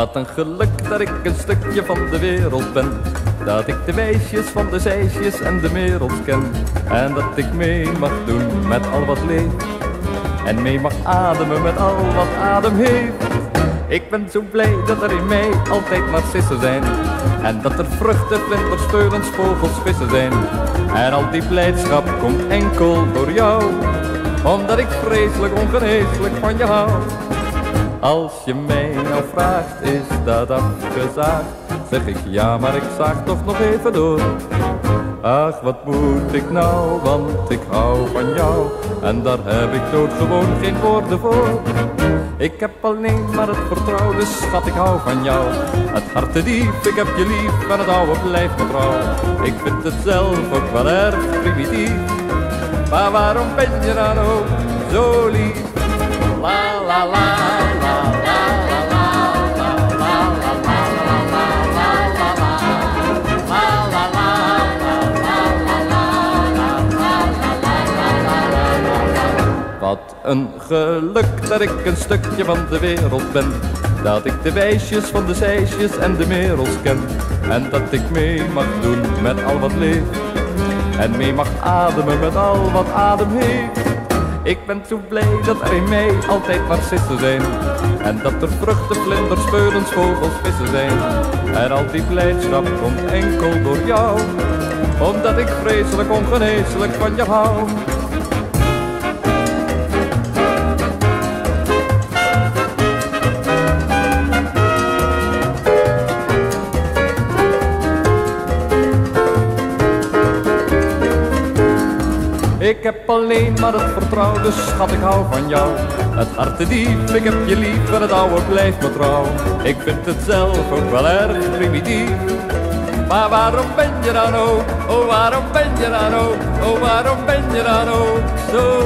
Wat een geluk dat ik een stukje van de wereld ben. Dat ik de wijsjes van de zeisjes en de merels ken. En dat ik mee mag doen met al wat leeft. En mee mag ademen met al wat adem heeft. Ik ben zo blij dat er in mij altijd narcissen zijn. En dat er vruchten, vlinders, veulens, vogels, vissen zijn. En al die blijdschap komt enkel door jou. Omdat ik vreselijk ongeneeslijk van je hou. Als je mij nou vraagt, is dat afgezaagd? Zeg ik ja, maar ik zaag toch nog even door. Ach, wat moet ik nou, want ik hou van jou. En daar heb ik doodgewoon geen woorden voor. Ik heb alleen maar het vertrouwen, dus schat, ik hou van jou. Het hart te diep, ik heb je lief en het oude blijft me trouw. Ik vind het zelf ook wel erg primitief. Maar waarom ben je dan ook zo lief? La la la la la la la la la Wat een geluk dat ik een stukje van de wereld ben. Dat ik de wijsjes van de zeisjes en de merels ken. En dat ik mee mag doen met al wat leeft. En mee mag ademen met al wat adem heeft. Ik ben zo blij dat er in mij altijd narcissen zijn. En dat er vruchten, vlinders, veulens, vogels, vissen zijn. En al die blijdschap komt enkel door jou. Omdat ik vreselijk ongeneeslijk van je hou. Ik heb alleen maar het vertrouwen, dus schat, ik hou van jou. Het hart te diep, ik heb je lief en het oude blijft me trouw. Ik vind het zelf ook wel erg primitief. Maar waarom ben je dan ook, oh waarom ben je dan ook, oh waarom ben je dan ook zo